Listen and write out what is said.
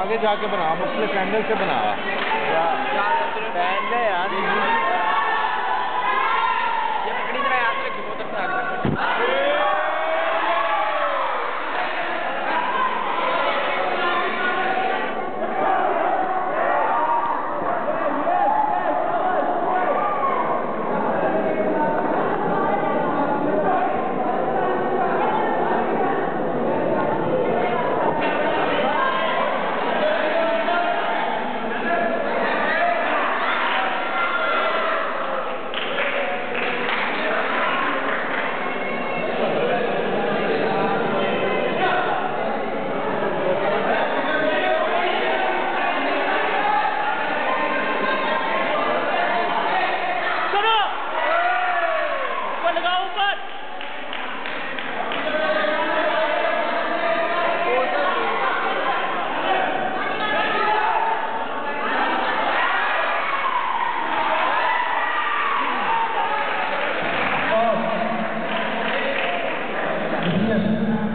आगे जाके बना, मुख्तलिफ एंगल से बना पहले यार। ये पकड़ी जरा याद रखी, बहुत अच्छा आ रहा है। Yes.